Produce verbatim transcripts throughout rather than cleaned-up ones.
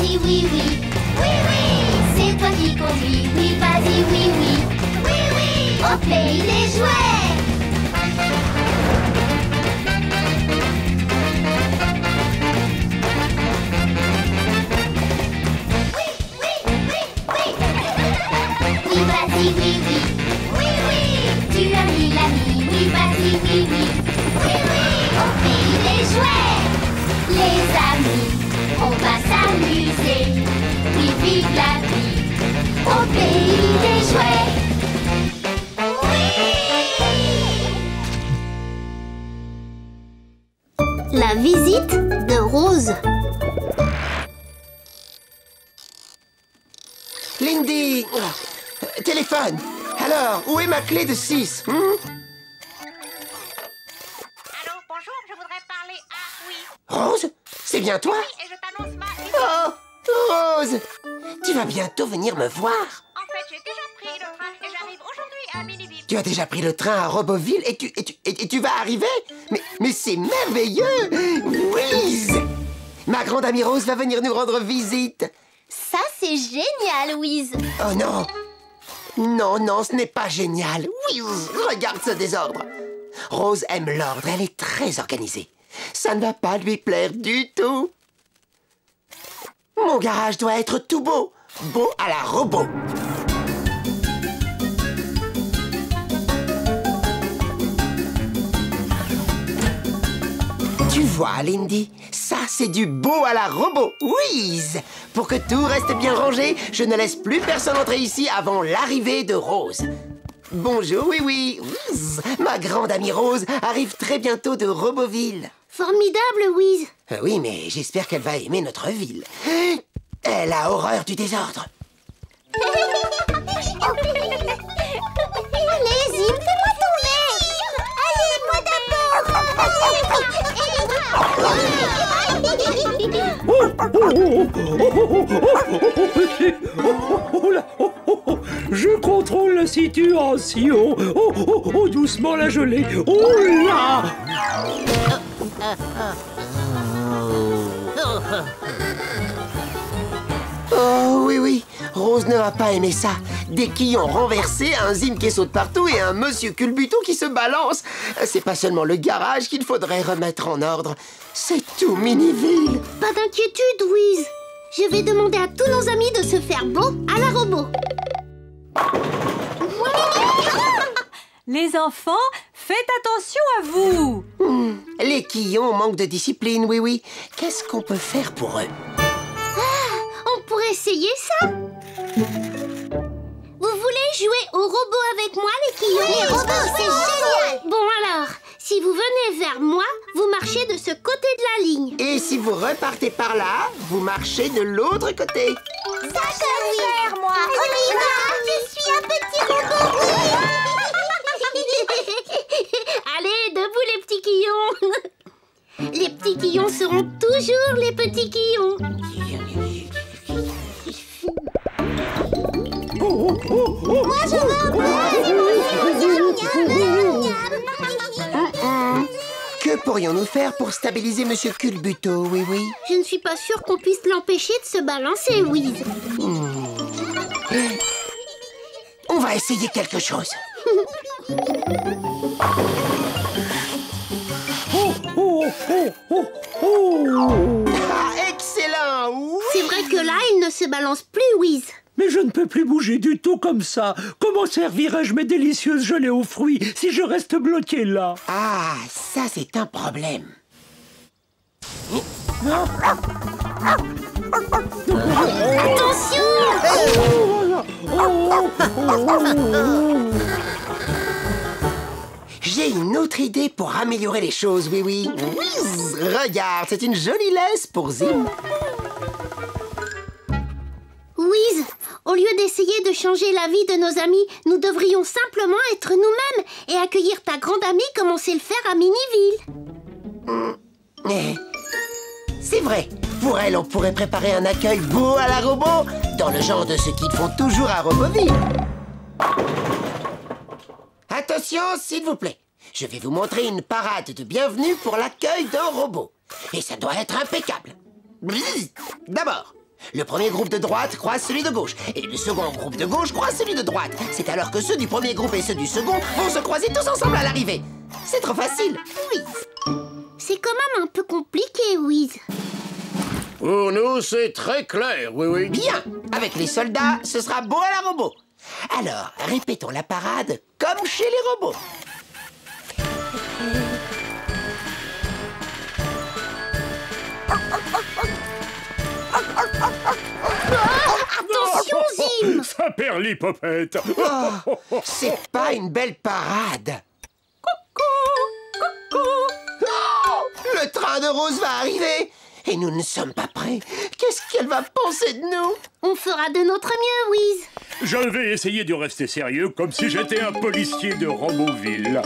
vas-y, oui, oui. Oui, oui, c'est toi qui conduis. Oui, vas-y, oui, oui. Oui, oui, au pays des jouets. Oui, oui, oui, oui. Oui, vas-y, oui, oui. Oui, oui, tu as mis l'ami. Oui, vas-y, oui, oui. Oui, oui, au pays des jouets. Les amis, on va s'amuser. Oui, vive la vie, au pays des jouets. Oui! La visite de Rose. Lindy, euh, téléphone. Alors, où est ma clé de six hmm? Allô, bonjour, je voudrais parler à... Oui. Rose, c'est bien toi? Oui, et je t'annonce ma... Oh, Rose, tu vas bientôt venir me voir. En fait, j'ai déjà pris le train et j'arrive aujourd'hui à Miniville. Tu as déjà pris le train à Roboville et tu, et tu, et, et tu vas arriver? Mais, mais c'est merveilleux! Whiz! Ma grande amie Rose va venir nous rendre visite. Ça, c'est génial, Wiz. Oh non! Non, non, ce n'est pas génial. Whiz! Regarde ce désordre. Rose aime l'ordre, elle est très organisée. Ça ne va pas lui plaire du tout. Mon garage doit être tout beau. Beau à la robot. Tu vois, Lindy, ça, c'est du beau à la robot. Whiz! Pour que tout reste bien rangé, je ne laisse plus personne entrer ici avant l'arrivée de Rose. Bonjour, oui, oui. Whiz! Ma grande amie Rose arrive très bientôt de Roboville. Formidable, Wiz. Euh, oui, mais j'espère qu'elle va aimer notre ville. Elle a horreur du désordre. Allez-y, fais-moi tomber. Allez, moi Oh là, oh, oh, oh, je contrôle la situation. Oh, oh, oh, doucement la gelée. Oh là! Oh oui, oui, Rose ne va pas aimer ça. Des quillons renversés, un Zim qui saute partout et un monsieur culbuton qui se balance. C'est pas seulement le garage qu'il faudrait remettre en ordre. C'est tout Miniville. Pas d'inquiétude, Wiz. Je vais demander à tous nos amis de se faire beau à la robot. Les enfants, faites attention à vous. Hmm, les quillons manquent de discipline, oui, oui. Qu'est-ce qu'on peut faire pour eux? On pourrait essayer ça. Vous voulez jouer au robot avec moi, les quillons? Les robots, c'est génial. Bon alors, si vous venez vers moi, vous marchez de ce côté de la ligne. Et si vous repartez par là, vous marchez de l'autre côté. Ça, je vais faire, moi. On y va. Je suis un petit robot. Allez, debout les petits quillons. Les petits quillons seront toujours les petits quillons. Moi, je veux un peu. Que pourrions-nous faire pour stabiliser Monsieur Culbuto, oui, oui? Je ne suis pas sûre qu'on puisse l'empêcher de se balancer, Wiz. On va essayer quelque chose. Oh, oh, oh, oh, oh. Ah, excellent! Oui. C'est vrai que là, il ne se balance plus, Wiz. Mais je ne peux plus bouger du tout comme ça. Comment servirai-je mes délicieuses gelées aux fruits si je reste bloqué là? Ah, ça c'est un problème. Attention! J'ai une autre idée pour améliorer les choses, oui, oui. Whiz! Regarde, c'est une jolie laisse pour Zim. Wiz, au lieu d'essayer de changer la vie de nos amis, nous devrions simplement être nous-mêmes et accueillir ta grande amie comme on sait le faire à Miniville. Eh, c'est vrai. Pour elle, on pourrait préparer un accueil beau à la robot, dans le genre de ce qu'ils font toujours à Roboville. Attention, s'il vous plaît. Je vais vous montrer une parade de bienvenue pour l'accueil d'un robot. Et ça doit être impeccable. D'abord, Le premier groupe de droite croise celui de gauche, et le second groupe de gauche croise celui de droite. C'est alors que ceux du premier groupe et ceux du second vont se croiser tous ensemble à l'arrivée. C'est trop facile. Oui. C'est quand même un peu compliqué, Wiz. Pour nous, c'est très clair, oui, oui. Bien. Avec les soldats, ce sera beau à la robot. Alors, répétons la parade comme chez les robots. Attention, Zim! Ça perd l'hippopète. Oh, c'est pas une belle parade. Coucou! Coucou! Oh, le train de Rose va arriver et nous ne sommes pas prêts. Qu'est-ce qu'elle va penser de nous? On fera de notre mieux, Wiz. Je vais essayer de rester sérieux comme si j'étais un policier de Roboville.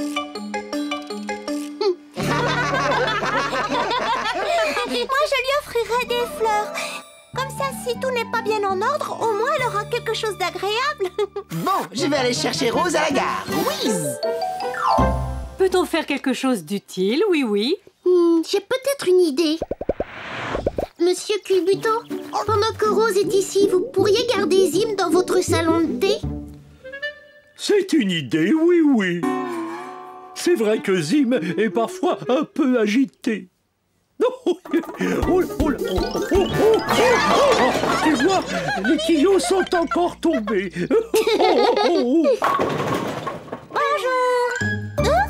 Moi, je lui offrirai des fleurs. Comme ça, si tout n'est pas bien en ordre, au moins elle aura quelque chose d'agréable. Bon, je vais aller chercher Rose à la gare. Whiz! Peut-on faire quelque chose d'utile, oui, oui? Hmm, j'ai peut-être une idée. Monsieur Culbuto, pendant que Rose est ici, vous pourriez garder Zim dans votre salon de thé? C'est une idée, oui, oui. C'est vrai que Zim est parfois un peu agité. Oh, oh, oh, oh, oh, oh, oh, tu vois, les tuyaux sont encore tombés. Oh, oh, oh, oh. Bonjour. Hein?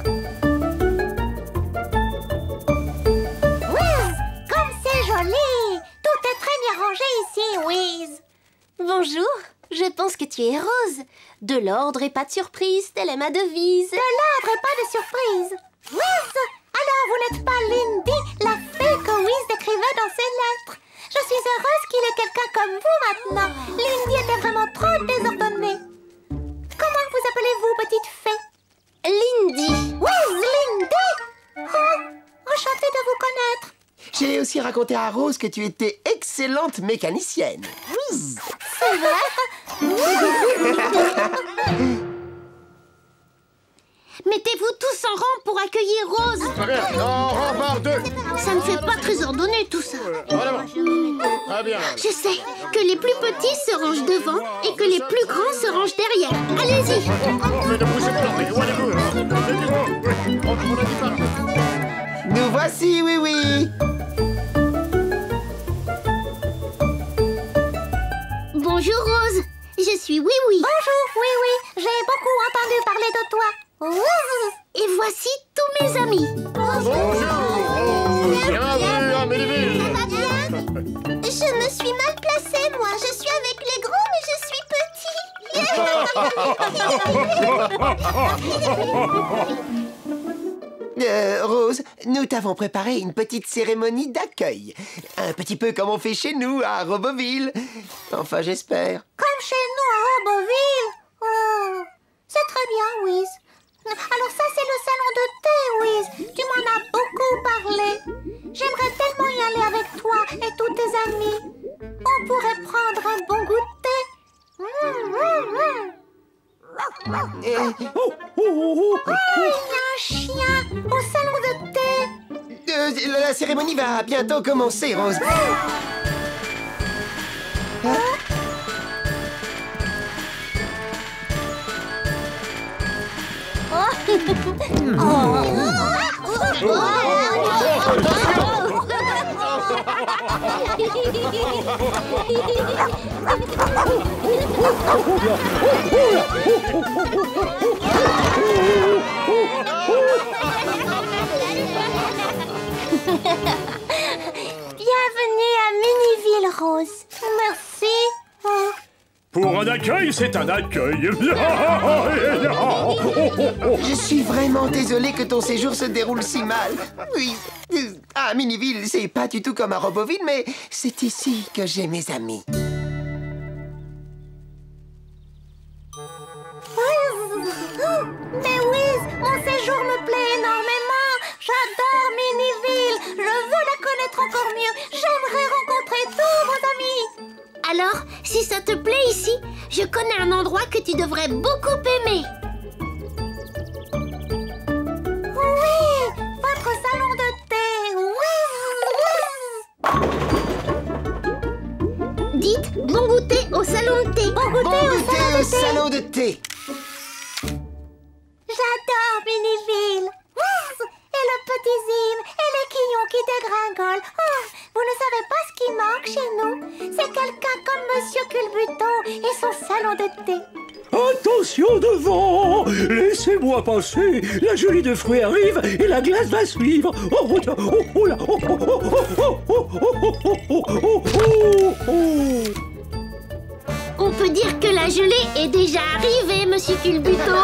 Wiz, comme c'est joli. Tout est très bien rangé ici, Wiz. Bonjour, je pense que tu es Rose. De l'ordre et pas de surprise, telle est ma devise. De l'ordre et pas de surprise. Wiz, alors vous n'êtes pas Lindy, la fée que Wiz décrivait dans ses lettres. Je suis heureuse qu'il ait quelqu'un comme vous maintenant. Lindy était vraiment trop désordonnée. Comment vous appelez-vous, petite fée? Lindy. Wiz, Lindy. Oh, enchantée de vous connaître. J'ai aussi raconté à Rose que tu étais excellente mécanicienne. Whiz! C'est vrai? Mettez-vous tous en rang pour accueillir Rose. Très bien, en rang par deux. Ça ne fait pas très ordonné tout ça. Voilà. Très bien. Je sais que les plus petits se rangent devant et que les plus grands se rangent derrière. Allez-y. Mais ne poussez pas, mais éloignez-vous. On ne dit pas. Nous voici, oui, oui. Bonjour Rose, je suis Oui Oui. Bonjour Oui Oui, j'ai beaucoup entendu parler de toi. Et voici tous mes amis. Bonjour. Bienvenue à Ménéville. Ça va bien? Je me suis mal placée, moi. Je suis avec les gros, mais je suis petit. Euh, Rose, nous t'avons préparé une petite cérémonie d'accueil. Un petit peu comme on fait chez nous, à Roboville. Enfin, j'espère. Comme chez nous à Roboville. Oh, c'est très bien, Wiz. Alors ça, c'est le salon de thé, Wiz. Tu m'en as beaucoup parlé. J'aimerais tellement y aller avec toi et tous tes amis. On pourrait prendre un bon goût de thé. Mmh, mmh, mmh. Euh, Oh, oh, oh, Oh, il y a un chien au salon de thé. euh, la cérémonie va bientôt commencer, Rose. Bienvenue à Ménéville, Rose. Merci. Oh. Pour un accueil, c'est un accueil. Je suis vraiment désolée que ton séjour se déroule si mal. Oui, euh, à Miniville, c'est pas du tout comme à Roboville, mais c'est ici que j'ai mes amis. Mais Wiz, mon séjour me plaît énormément. J'adore Ménéville. Je veux la connaître encore mieux. J'aimerais rencontrer tous vos amis. Alors, si ça te plaît ici, je connais un endroit que tu devrais beaucoup aimer. Oui, votre salon de thé. Oui. Dites, Bon goûter au salon de thé. Bon goûter, Bon au, goûter salon au de thé. salon de thé. J'adore Miniville. Oh, et le petit Zim, et les quillons qui dégringolent. Oh, vous ne savez pas ce qui manque chez nous. C'est quelqu'un comme Monsieur Culbuto et son salon de thé. Attention devant! Laissez-moi passer! La gelée de fruits arrive et la glace va suivre! Oh, oh, oh, oh là! Oh, oh, oh, oh, oh, oh, oh, oh, oh, oh. On peut dire que la gelée est déjà arrivée, Monsieur Culbuto.